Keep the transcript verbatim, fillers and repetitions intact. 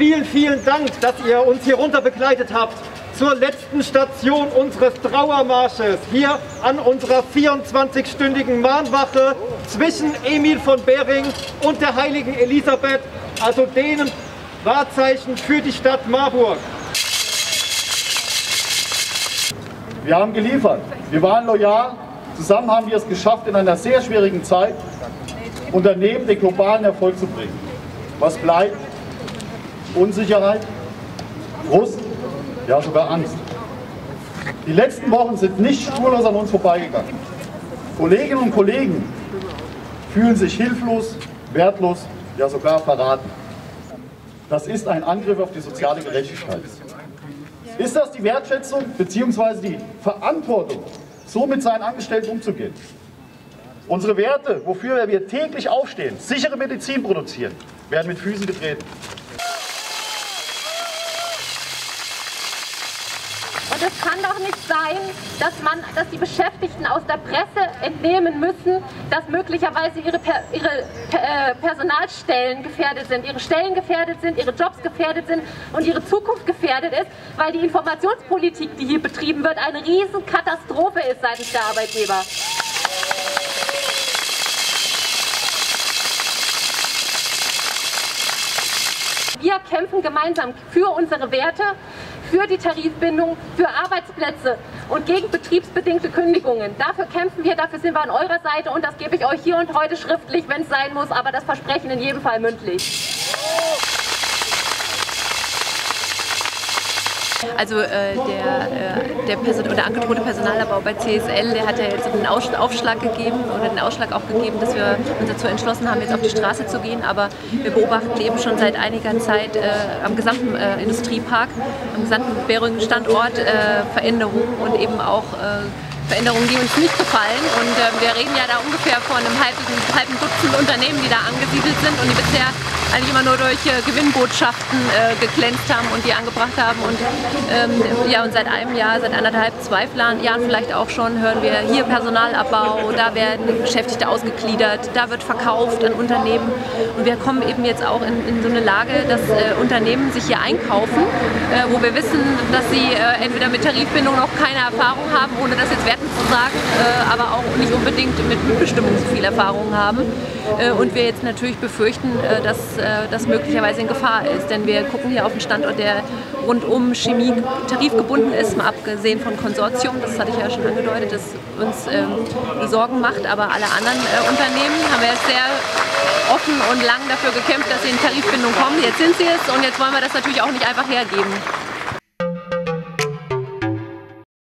vielen, vielen Dank, dass ihr uns hier runter begleitet habt zur letzten Station unseres Trauermarsches hier an unserer vierundzwanzigstündigen Mahnwache zwischen Emil von Behring und der heiligen Elisabeth, also dem Wahrzeichen für die Stadt Marburg. Wir haben geliefert, wir waren loyal, zusammen haben wir es geschafft, in einer sehr schwierigen Zeit Unternehmen den globalen Erfolg zu bringen. Was bleibt? Unsicherheit, Frust, ja sogar Angst. Die letzten Wochen sind nicht spurlos an uns vorbeigegangen. Kolleginnen und Kollegen fühlen sich hilflos, wertlos, ja sogar verraten. Das ist ein Angriff auf die soziale Gerechtigkeit. Ist das die Wertschätzung bzw. die Verantwortung, so mit seinen Angestellten umzugehen? Unsere Werte, wofür wir täglich aufstehen, sichere Medizin produzieren, werden mit Füßen getreten. Und es kann doch nicht sein, dass, man, dass die Beschäftigten aus der Presse entnehmen müssen, dass möglicherweise ihre, per, ihre äh, Personalstellen gefährdet sind, ihre Stellen gefährdet sind, ihre Jobs gefährdet sind und ihre Zukunft gefährdet ist, weil die Informationspolitik, die hier betrieben wird, eine Riesenkatastrophe ist seitens der Arbeitgeber. Wir kämpfen gemeinsam für unsere Werte, für die Tarifbindung, für Arbeitsplätze und gegen betriebsbedingte Kündigungen. Dafür kämpfen wir, dafür sind wir an eurer Seite und das gebe ich euch hier und heute schriftlich, wenn es sein muss, aber das Versprechen in jedem Fall mündlich. Also äh, der, äh, der, Person oder angedrohte Personalabbau bei C S L, der hat ja jetzt einen Aufschlag gegeben oder den Ausschlag auch gegeben, dass wir uns dazu entschlossen haben, jetzt auf die Straße zu gehen. Aber wir beobachten eben schon seit einiger Zeit äh, am gesamten äh, Industriepark, am gesamten Behring-Standort äh, Veränderungen und eben auch äh, Veränderungen, die uns nicht gefallen. Und äh, wir reden ja da ungefähr von einem halben, halben Dutzend Unternehmen, die da angesiedelt sind und die bisher eigentlich immer nur durch äh, Gewinnbotschaften äh, geglänzt haben und die angebracht haben. Und, ähm, ja, und seit einem Jahr, seit anderthalb, zwei Jahren vielleicht auch schon, hören wir hier Personalabbau, da werden Beschäftigte ausgegliedert, da wird verkauft an Unternehmen. Und wir kommen eben jetzt auch in, in so eine Lage, dass äh, Unternehmen sich hier einkaufen, äh, wo wir wissen, dass sie äh, entweder mit Tarifbindung noch keine Erfahrung haben, ohne das jetzt werten zu sagen, äh, aber auch nicht unbedingt mit Mitbestimmung so viel Erfahrung haben. Äh, und wir jetzt natürlich befürchten, äh, dass das möglicherweise in Gefahr ist. Denn wir gucken hier auf einen Standort, der rundum Chemie tarifgebunden ist, mal abgesehen von Konsortium, das hatte ich ja schon angedeutet, das uns ähm, Sorgen macht. Aber alle anderen äh, Unternehmen haben wir jetzt sehr offen und lang dafür gekämpft, dass sie in Tarifbindung kommen. Jetzt sind sie es und jetzt wollen wir das natürlich auch nicht einfach hergeben.